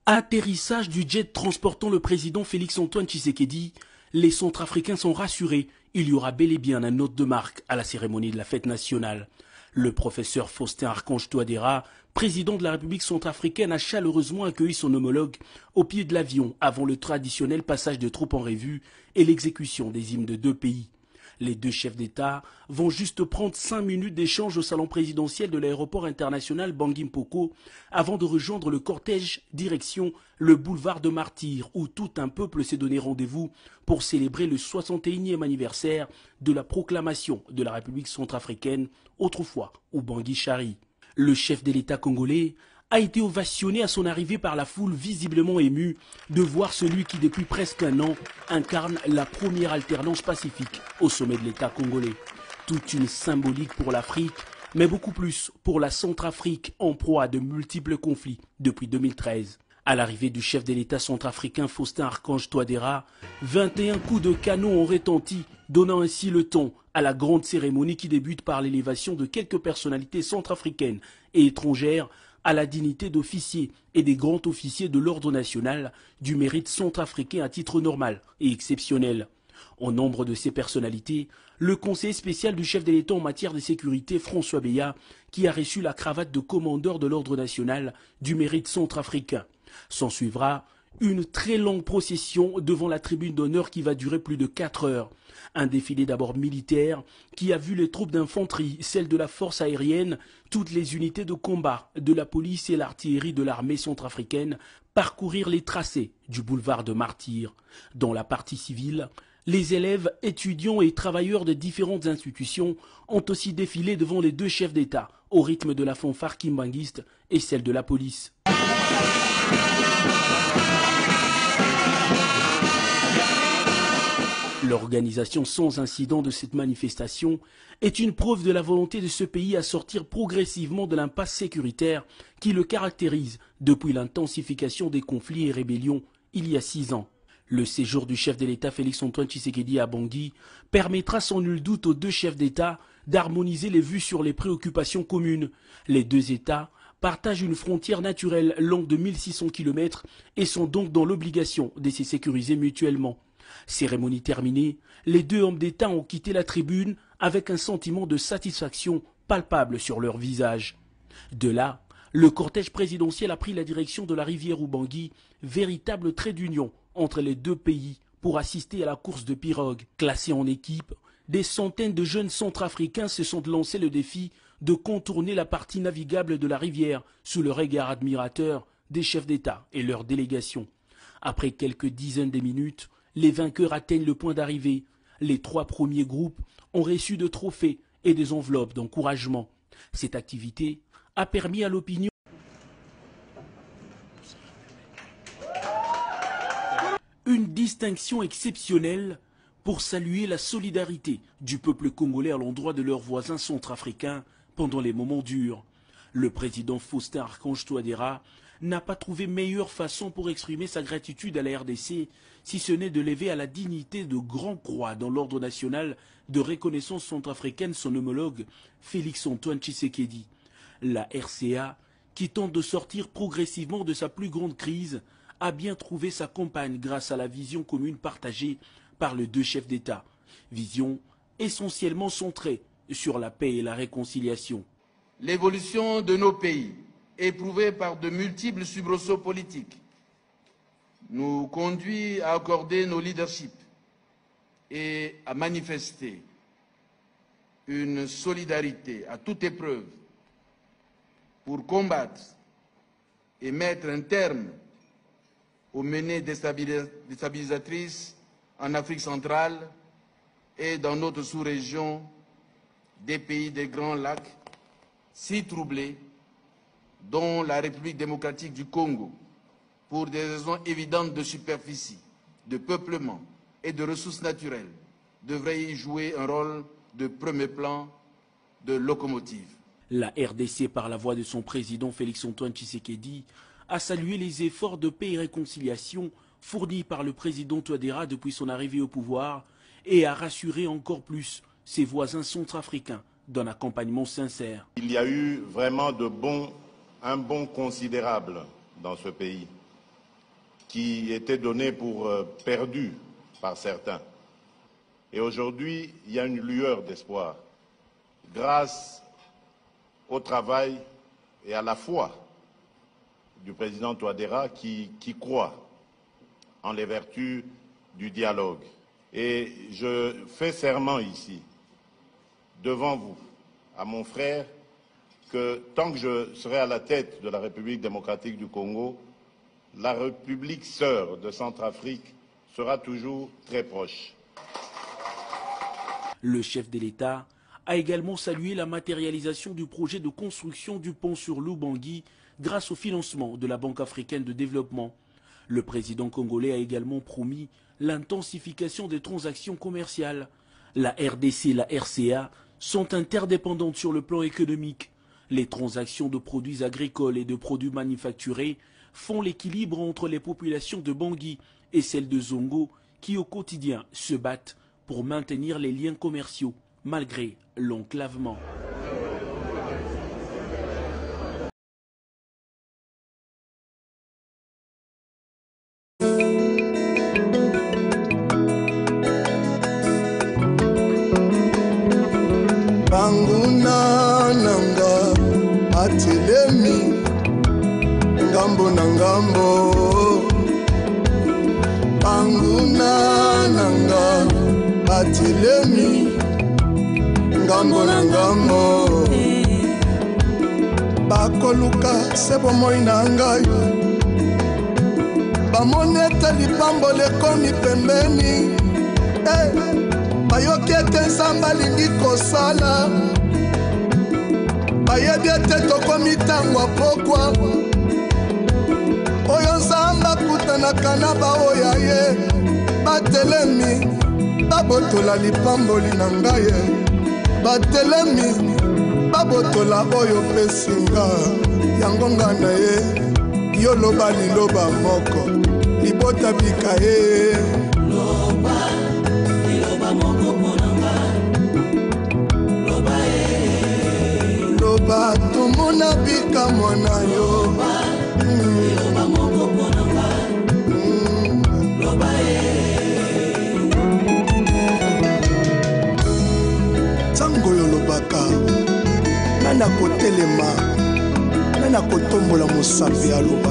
Atterrissage du jet transportant le président Félix-Antoine Tshisekedi, les Centrafricains sont rassurés. Il y aura bel et bien un hôte de marque à la cérémonie de la fête nationale. Le professeur Faustin Archange Touadéra, président de la République centrafricaine, a chaleureusement accueilli son homologue au pied de l'avion avant le traditionnel passage de troupes en revue et l'exécution des hymnes de deux pays. Les deux chefs d'État vont juste prendre 5 minutes d'échange au salon présidentiel de l'aéroport international Bangui Mpoko avant de rejoindre le cortège direction le boulevard de Martyrs où tout un peuple s'est donné rendez-vous pour célébrer le 61e anniversaire de la proclamation de la République centrafricaine, autrefois au Bangui Chari. Le chef de l'État congolais a été ovationné à son arrivée par la foule visiblement émue de voir celui qui depuis presque un an incarne la première alternance pacifique au sommet de l'État congolais. Toute une symbolique pour l'Afrique, mais beaucoup plus pour la Centrafrique en proie à de multiples conflits depuis 2013. À l'arrivée du chef de l'État centrafricain Faustin Archange Touadéra, 21 coups de canon ont retenti, donnant ainsi le ton à la grande cérémonie qui débute par l'élévation de quelques personnalités centrafricaines et étrangères à la dignité d'officier et des grands officiers de l'ordre national du mérite centrafricain à titre normal et exceptionnel. Au nombre de ces personnalités, le conseiller spécial du chef de l'État en matière de sécurité, François Beya, qui a reçu la cravate de commandeur de l'ordre national du mérite centrafricain. S'en suivra une très longue procession devant la tribune d'honneur qui va durer plus de 4 heures. Un défilé d'abord militaire qui a vu les troupes d'infanterie, celles de la force aérienne, toutes les unités de combat de la police et l'artillerie de l'armée centrafricaine parcourir les tracés du boulevard de Martyrs. Dans la partie civile, les élèves, étudiants et travailleurs des différentes institutions ont aussi défilé devant les deux chefs d'État au rythme de la fanfare kimbanguiste et celle de la police. L'organisation sans incident de cette manifestation est une preuve de la volonté de ce pays à sortir progressivement de l'impasse sécuritaire qui le caractérise depuis l'intensification des conflits et rébellions il y a 6 ans. Le séjour du chef de l'État Félix-Antoine Tshisekedi à Bangui permettra sans nul doute aux deux chefs d'État d'harmoniser les vues sur les préoccupations communes. Les deux États partagent une frontière naturelle longue de 1600 km et sont donc dans l'obligation de se sécuriser mutuellement. Cérémonie terminée, les deux hommes d'État ont quitté la tribune avec un sentiment de satisfaction palpable sur leur visage. De là, le cortège présidentiel a pris la direction de la rivière Ubangui, véritable trait d'union entre les deux pays pour assister à la course de pirogues. Classés en équipe, des centaines de jeunes centrafricains se sont lancés le défi de contourner la partie navigable de la rivière sous le regard admirateur des chefs d'État et leurs délégations. Après quelques dizaines de minutes, les vainqueurs atteignent le point d'arrivée. Les 3 premiers groupes ont reçu de trophées et des enveloppes d'encouragement. Cette activité a permis à l'opinion une distinction exceptionnelle pour saluer la solidarité du peuple congolais à l'endroit de leurs voisins centrafricains pendant les moments durs. Le président Faustin Archange Touadéra n'a pas trouvé meilleure façon pour exprimer sa gratitude à la RDC, si ce n'est de lever à la dignité de grand croix dans l'ordre national de reconnaissance centrafricaine son homologue Félix-Antoine Tshisekedi. La RCA, qui tente de sortir progressivement de sa plus grande crise, a bien trouvé sa compagne grâce à la vision commune partagée par les deux chefs d'État. Vision essentiellement centrée sur la paix et la réconciliation. L'évolution de nos pays, éprouvée par de multiples soubresauts politiques, nous conduit à accorder nos leaderships et à manifester une solidarité à toute épreuve pour combattre et mettre un terme aux menées déstabilisatrices en Afrique centrale et dans notre sous-région des pays des Grands Lacs, si troublés, dont la République démocratique du Congo, pour des raisons évidentes de superficie, de peuplement et de ressources naturelles, devrait y jouer un rôle de premier plan de locomotive. La RDC, par la voix de son président Félix-Antoine Tshisekedi, a salué les efforts de paix et réconciliation fournis par le président Touadéra depuis son arrivée au pouvoir et a rassuré encore plus ses voisins centrafricains d'un accompagnement sincère. Il y a eu vraiment un bond considérable dans ce pays. qui était donné pour perdu par certains. Et aujourd'hui, il y a une lueur d'espoir grâce au travail et à la foi du président Touadéra qui croit en les vertus du dialogue. Et je fais serment ici, devant vous, à mon frère, que tant que je serai à la tête de la République démocratique du Congo, la République sœur de Centrafrique sera toujours très proche. Le chef de l'État a également salué la matérialisation du projet de construction du pont sur l'Ubangui grâce au financement de la Banque africaine de développement. Le président congolais a également promis l'intensification des transactions commerciales. La RDC et la RCA sont interdépendantes sur le plan économique. Les transactions de produits agricoles et de produits manufacturés font l'équilibre entre les populations de Bangui et celles de Zongo qui au quotidien se battent pour maintenir les liens commerciaux malgré l'enclavement. Banguna nanga atelemi ngambo na ngambo. Banguna nanga atelemi ngambo na ngambo. Bakoluka sebo moi na ngai bamoni ete lipambo lekomi pembeni. Bayoki ete nzambe alingi kosala, bayebi ete tokomi ntango apokwa oyo nzambe akutanaka na baoya ye. Batelemi babotola lipamboli na ngai, batelemi babotola oyo pesinga yango nga na ye. Yo loba liloba moko libota bika ye. Loba tomona bika mwana yo. Tango yo lobaka nana kotelema nana kotombola mosapi aloba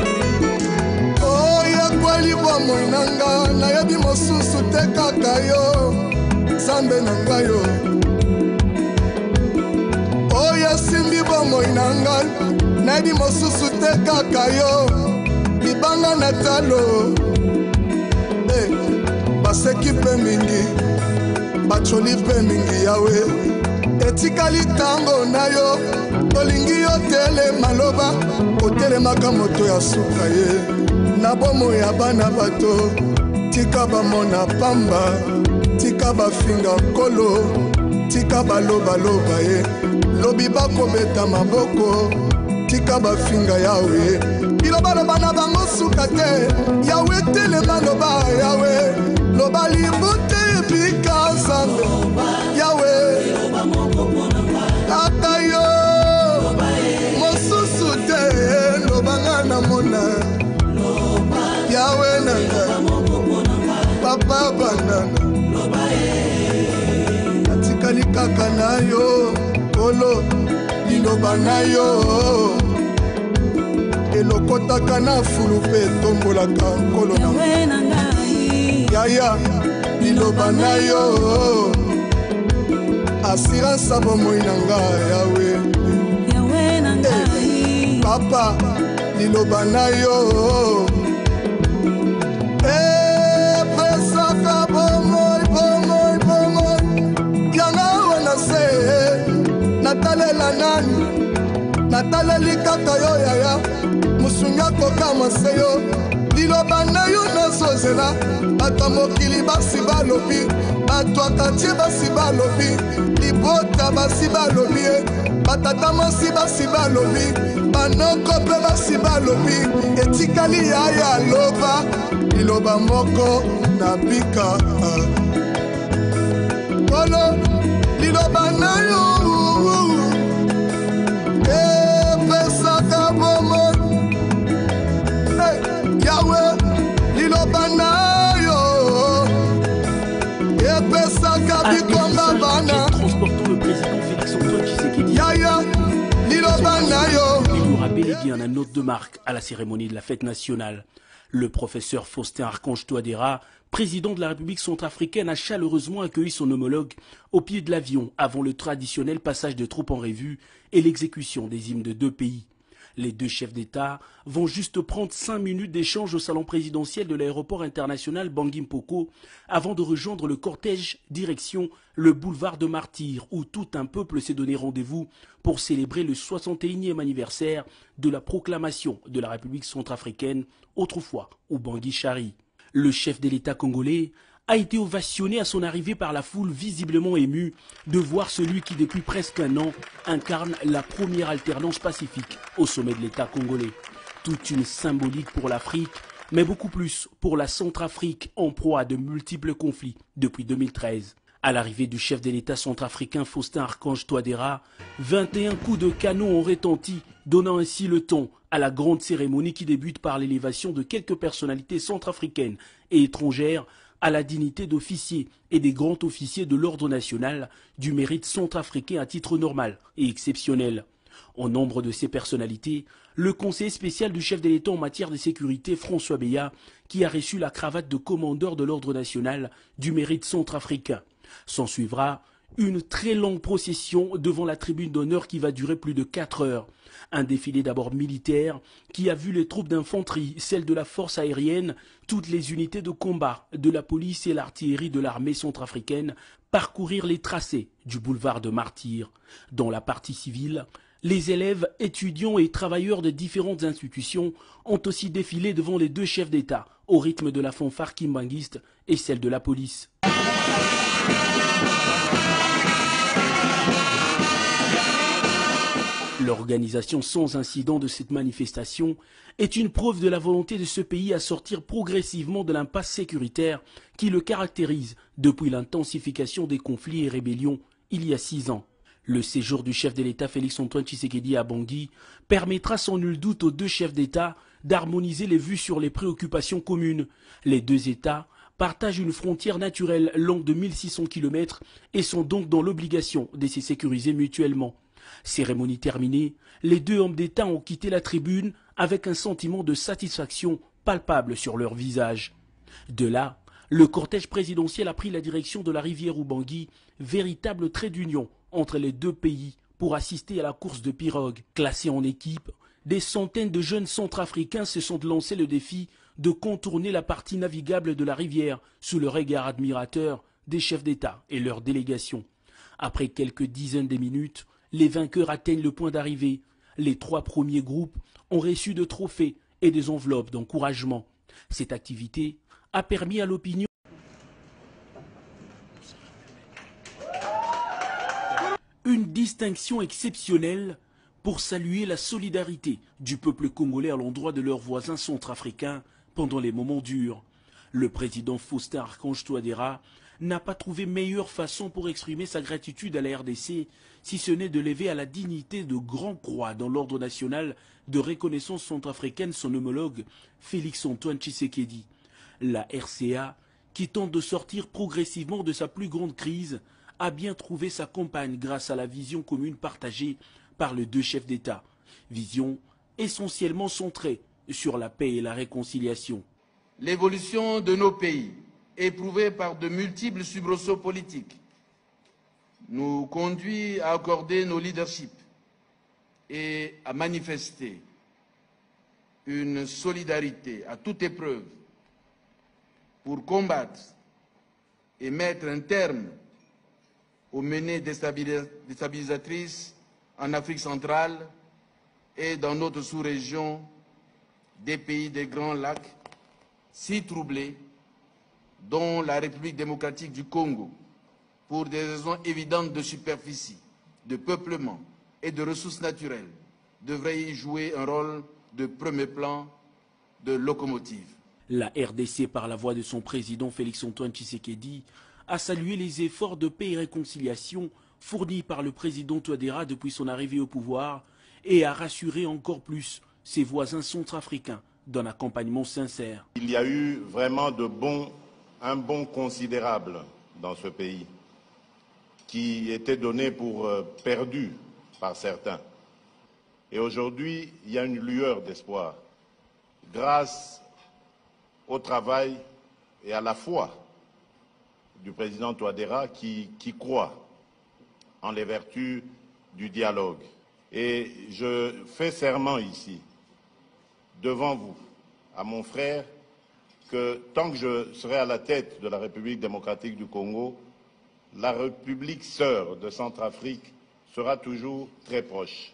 oya kwali bwa moinanga nayebi mosusu te kaka yo nzambe na ngai yo. Oya simbi bwa moinanga nayebi mosusu te kaka yo libanga na talo. Baseki mpe mingi bacholi mpe mingi yawe etikali ntango na yo tolingi yo telema loba otelemaka moto ya suka ye. Na bomo ya bana bato tika bamona pamba, tika bafinga nkolo, tika balobaloba ye. Lobi bakobeta maboko tika bafinga yawe. Bilobaloba na bango suka te yawe telema loba yawe. Loba limbute bika nzambe yawe. Aka yo mosusu te lobanga na mona yawe nanga papa banana. Atikali kaka na yo kolo liloba na yo elokotaka na fulu mpe tombolaka nkolo na yaya liloba na yo assurance abo moi na nga yawe. Papa liloba na yo pesaka bomoi bomoi bomoi yanga wana se natalela nani nataleli kaka yo yaya musunga kokama se yo. Liloba na yo nazozela bato mokili basi balobi bato akantie basi balobi libota basi balobi batata mosi basi balobi banoko mpe basi balobi etikali yaya loba liloba moko na bika kolo liloba na yo pesaka bomo yawe bien un hôte de marque à la cérémonie de la fête nationale. Le professeur Faustin Archange Touadéra, président de la République centrafricaine, a chaleureusement accueilli son homologue au pied de l'avion avant le traditionnel passage de troupes en revue et l'exécution des hymnes de deux pays. Les deux chefs d'État vont juste prendre 5 minutes d'échange au salon présidentiel de l'aéroport international Bangui Mpoko avant de rejoindre le cortège direction le boulevard de Martyrs où tout un peuple s'est donné rendez-vous pour célébrer le 61e anniversaire de la proclamation de la République centrafricaine, autrefois au Bangui Chari. Le chef de l'État congolais a été ovationné à son arrivée par la foule visiblement émue de voir celui qui depuis presque un an incarne la première alternance pacifique au sommet de l'État congolais. Toute une symbolique pour l'Afrique, mais beaucoup plus pour la Centrafrique en proie à de multiples conflits depuis 2013. À l'arrivée du chef de l'État centrafricain Faustin Archange Touadéra, 21 coups de canon ont retenti, donnant ainsi le ton à la grande cérémonie qui débute par l'élévation de quelques personnalités centrafricaines et étrangères à la dignité d'officier et des grands officiers de l'ordre national du mérite centrafricain à titre normal et exceptionnel. Au nombre de ces personnalités, le conseiller spécial du chef de l'État en matière de sécurité, François Beya, qui a reçu la cravate de commandeur de l'ordre national du mérite centrafricain. S'en suivra une très longue procession devant la tribune d'honneur qui va durer plus de 4 heures. Un défilé d'abord militaire qui a vu les troupes d'infanterie, celles de la force aérienne, toutes les unités de combat de la police et l'artillerie de l'armée centrafricaine parcourir les tracés du boulevard de Martyrs. Dans la partie civile, les élèves, étudiants et travailleurs de différentes institutions ont aussi défilé devant les deux chefs d'État au rythme de la fanfare kimbanguiste et celle de la police. L'organisation sans incident de cette manifestation est une preuve de la volonté de ce pays à sortir progressivement de l'impasse sécuritaire qui le caractérise depuis l'intensification des conflits et rébellions il y a 6 ans. Le séjour du chef de l'État Félix-Antoine Tshisekedi à Bangui permettra sans nul doute aux deux chefs d'État d'harmoniser les vues sur les préoccupations communes. Les deux États partagent une frontière naturelle longue de 1600 km et sont donc dans l'obligation de se sécuriser mutuellement. Cérémonie terminée, les deux hommes d'État ont quitté la tribune avec un sentiment de satisfaction palpable sur leur visage. De là, le cortège présidentiel a pris la direction de la rivière Ubangui, véritable trait d'union entre les deux pays pour assister à la course de pirogues. Classés en équipe, des centaines de jeunes centrafricains se sont lancés le défi de contourner la partie navigable de la rivière sous le regard admirateur des chefs d'État et leurs délégations. Après quelques dizaines de minutes, les vainqueurs atteignent le point d'arrivée. Les 3 premiers groupes ont reçu de trophées et des enveloppes d'encouragement. Cette activité a permis à l'opinion une distinction exceptionnelle pour saluer la solidarité du peuple congolais à l'endroit de leurs voisins centrafricains pendant les moments durs. Le président Faustin Archange Touadéra n'a pas trouvé meilleure façon pour exprimer sa gratitude à la RDC, si ce n'est de lever à la dignité de grand croix dans l'ordre national de reconnaissance centrafricaine son homologue Félix-Antoine Tshisekedi. La RCA, qui tente de sortir progressivement de sa plus grande crise, a bien trouvé sa compagne grâce à la vision commune partagée par les deux chefs d'État. Vision essentiellement centrée sur la paix et la réconciliation. L'évolution de nos pays, éprouvée par de multiples soubresauts politiques, nous conduit à accorder nos leaderships et à manifester une solidarité à toute épreuve pour combattre et mettre un terme aux menées déstabilisatrices en Afrique centrale et dans notre sous-région des pays des Grands Lacs, si troublés, dont la République démocratique du Congo, pour des raisons évidentes de superficie, de peuplement et de ressources naturelles, devrait y jouer un rôle de premier plan de locomotive. La RDC, par la voix de son président Félix-Antoine Tshisekedi, a salué les efforts de paix et réconciliation fournis par le président Touadéra depuis son arrivée au pouvoir et a rassuré encore plus ses voisins centrafricains d'un accompagnement sincère. Il y a eu vraiment un bond considérable dans ce pays qui était donné pour perdu par certains. Et aujourd'hui, il y a une lueur d'espoir grâce au travail et à la foi du président Touadéra qui croit en les vertus du dialogue. Et je fais serment ici, devant vous, à mon frère, que tant que je serai à la tête de la République démocratique du Congo, la République sœur de Centrafrique sera toujours très proche.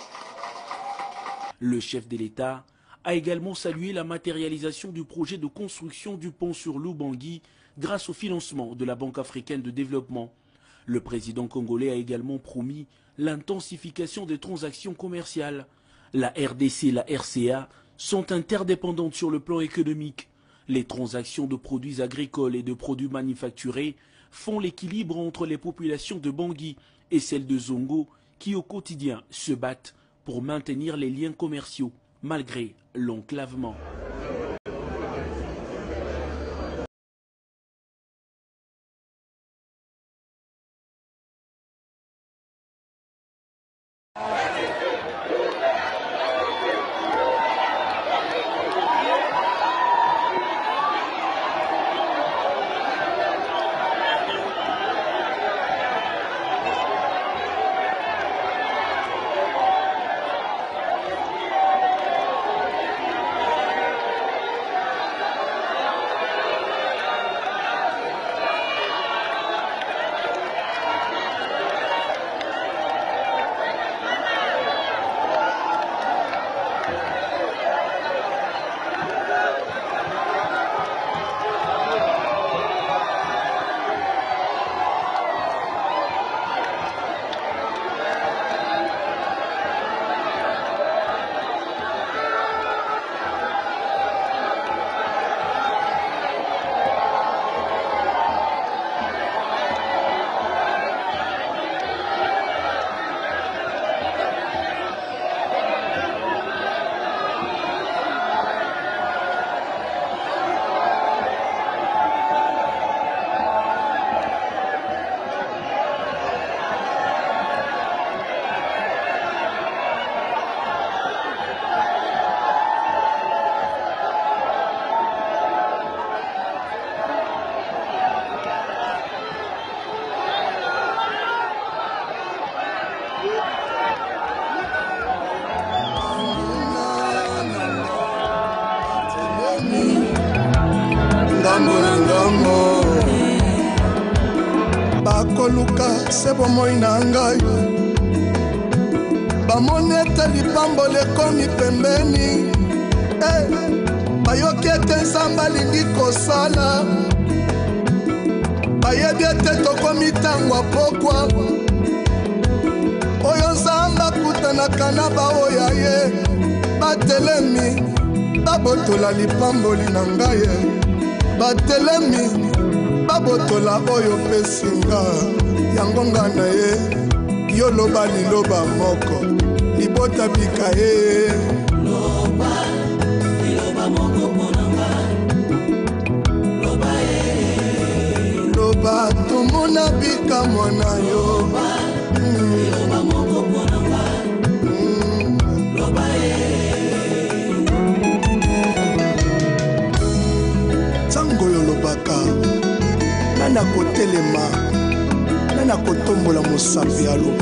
Le chef de l'État a également salué la matérialisation du projet de construction du pont sur l'Ubangui grâce au financement de la Banque africaine de développement. Le président congolais a également promis l'intensification des transactions commerciales. La RDC et la RCA sont interdépendantes sur le plan économique. Les transactions de produits agricoles et de produits manufacturés font l'équilibre entre les populations de Bangui et celles de Zongo qui au quotidien se battent pour maintenir les liens commerciaux malgré l'enclavement. Bakoluka sebo moi na ngai bamoni ete lipambo lekomi pembeni bayoki ete nzambe alingi kosala bayebi ete tokomi ntango apokwa oyo nzambe akutanaka na baoya ye batelemi babotola lipamboli na ngai batelemi babotola oyo pesinga yango nga na ye yo loba liloba moko libota bika ye loba liloba moko ponanga loba ye loba tumuna bika mwana yo liloba moko ponanga loba ye tango yo lobaka nana kotelema nana kotombola mosambi aloba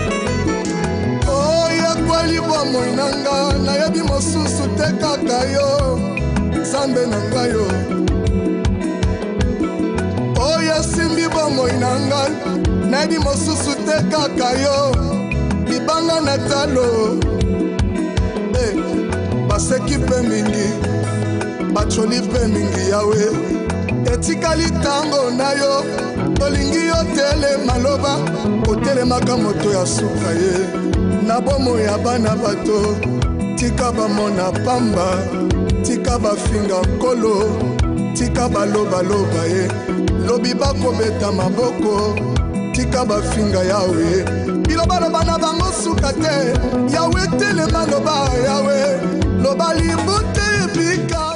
oya kwali bomoi nanga nayebi mosusu te kaka yo nzambe na ngai yo oya simbi bomoi nanga nayebi mosusu te kaka yo libanga na talo baseki mpe mingi bacoli mpe mingi yawe etikali ntango na yo tolingi yo tele maloba otelemaka moto ya suka ye na bomo ya bana bato tika bamona pamba tika bafinga nkolo tika balobaloba ye lobi bakobeta maboko tika bafinga yawe bilobaloba na bango suka te yawe telema loba yawe loba libute bika